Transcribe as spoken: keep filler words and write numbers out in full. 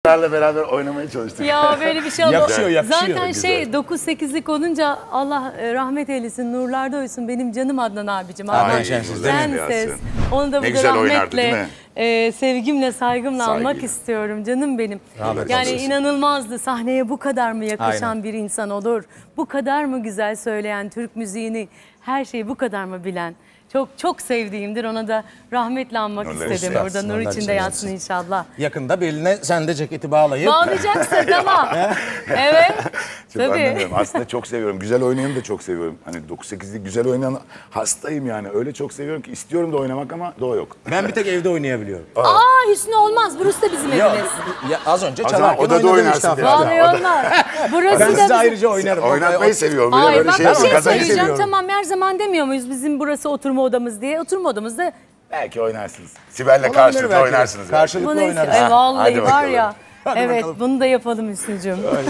çocuklarla beraber oynamaya çalıştık. Ya böyle bir şey oldu. Yakışıyor, yakışıyor. Zaten Güzel. şey dokuz sekizlik olunca Allah e, rahmet eylesin, nurlarda uysun benim canım Adnan abicim. Ay, Adnan Şensiz değil mi Şenses. Yasin? Onu da Ne burada güzel oynardı, değil rahmetle, mi? e, sevgimle, saygımla Saygıyla. anmak istiyorum canım benim. Rahmet Yani olsun. inanılmazdı. Sahneye bu kadar mı yakışan Aynen. bir insan olur? Bu kadar mı güzel söyleyen, Türk müziğini, her şeyi bu kadar mı bilen? Çok çok sevdiğimdir. Ona da rahmetle anmak Nurlar istedim. içinde Burada yatsın, nur nurlar içinde içinde yatsın yatsın. inşallah. Yakında beline sen de ceketi bağlayıp. Bağlayacaksın tamam. Evet. Çok Tabii. anlamıyorum. Aslında çok seviyorum. Güzel oynayanı da çok seviyorum. Hani dokuz sekizlik güzel oynayan hastayım yani. Öyle çok seviyorum ki istiyorum da oynamak ama da o yok. Ben bir tek evde oynayabiliyorum. Aa Hüsnü olmaz. Burası da bizim Ya, evimiz. ya az önce O zaman çalarken odada oynadım oynarsın işte biraz. hafiften. Vallahi olmaz. Burası Ben da size bizim... ayrıca oynarım. Oynatmayı seviyorum. Bir de Ay böyle bak şey, bir şey kazayı söyleyeceğim. seviyorum. Tamam her zaman demiyor muyuz bizim burası oturma odamız diye. Oturma odamızda Belki oynarsınız. Sibel'le Olabilir karşılıklı belki de. oynarsınız. belki. Karşılıklı bunu oynarız. Ay, vallahi Hadi var bakalım. ya. Hadi Evet bakalım. bunu da yapalım Hüsnü'cüğüm.